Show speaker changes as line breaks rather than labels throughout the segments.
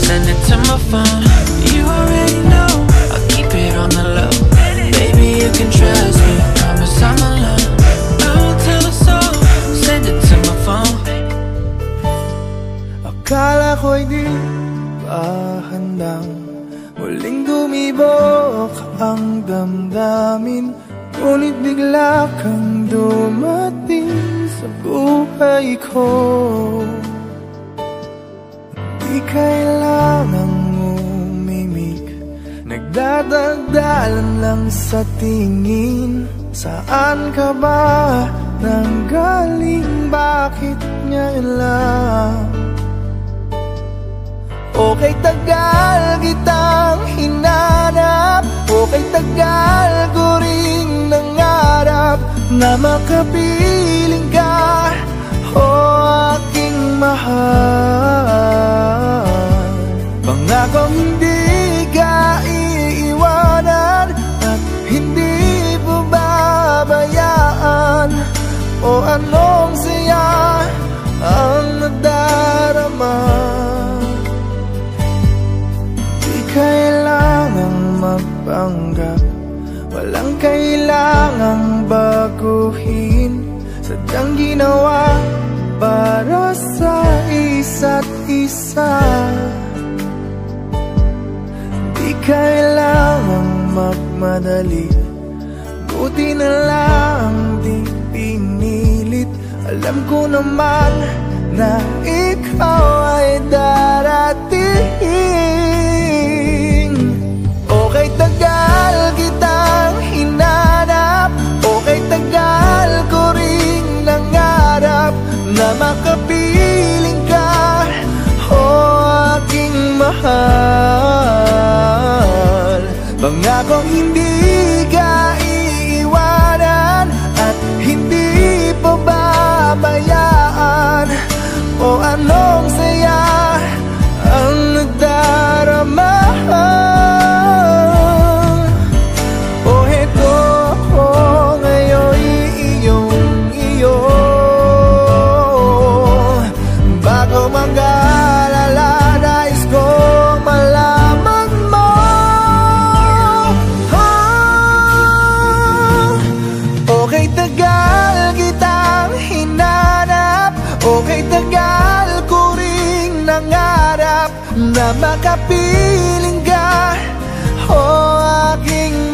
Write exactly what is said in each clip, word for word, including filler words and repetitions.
send it to my phone. You already know, I'll keep it on the low. Baby, you can trust me, promise I'm alone. I won't tell a soul, send it to my phone.
Akala ko'y di pa handang muling dumibok ang damdamin, ngunit bigla kang dumating sa buhay ko. Di kailangang umimik, nagdadagdalan lang sa tingin. Saan ka ba nanggaling, bakit ngayon lang? Okay, tagal kitang hinanap, okay, tagal ko ring nangarap na makapiling ka, o aking mahal. Pangakong hindi ka iiwanan at hindi mo babayaan, o anong saya ang nadarama. Kailangang magpanggap, walang kailangang baguhin, sadyang ginawa para sa isa't isa. Di kailangang magmadali, buti na lang di pinilit. Alam ko naman na ikaw ay darating. Okay, tagal kitang hinanap, okay, tagal ko ring nangarap na makapiling ka, o aking mahal. Pangakong hindi ka iiwanan at hindi pa babayaan, o anong saya ang nadarama. O heto ako ngayon iyong iyo, bago mag-alala, nais kong malaman mo. Ah, okay, tagal kitang hinanap, okay, tagal ko ring nangarap na makapiling ka, o aking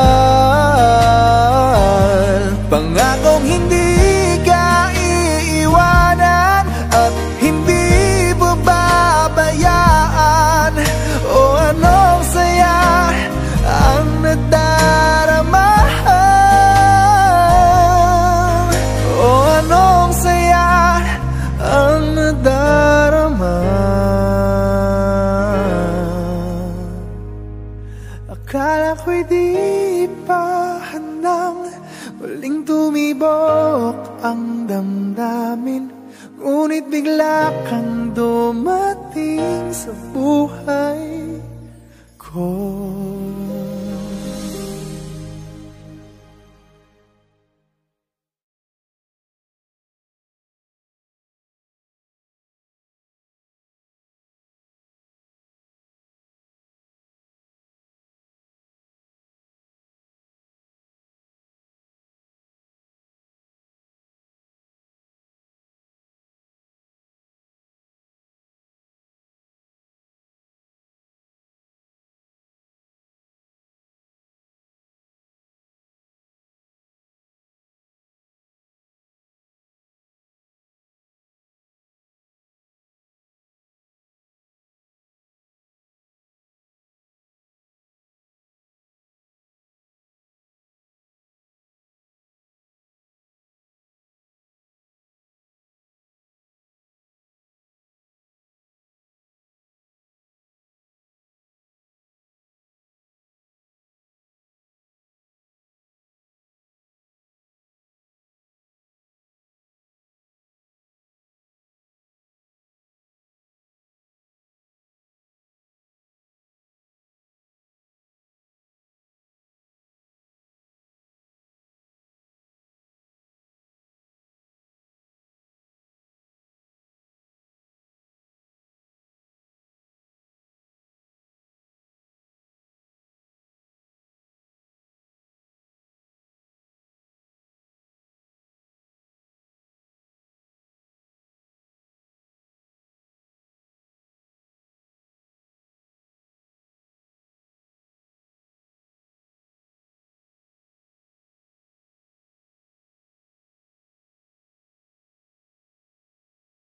mahal. Pangakong hindi ka iiwanan at hindi mo babayaan, o anong saya ang nadarama, o anong saya ang nadarama. Akala ko'y di pa handang muling tumibok ang damdamin, ngunit bigla kang dumating sa buhay ko.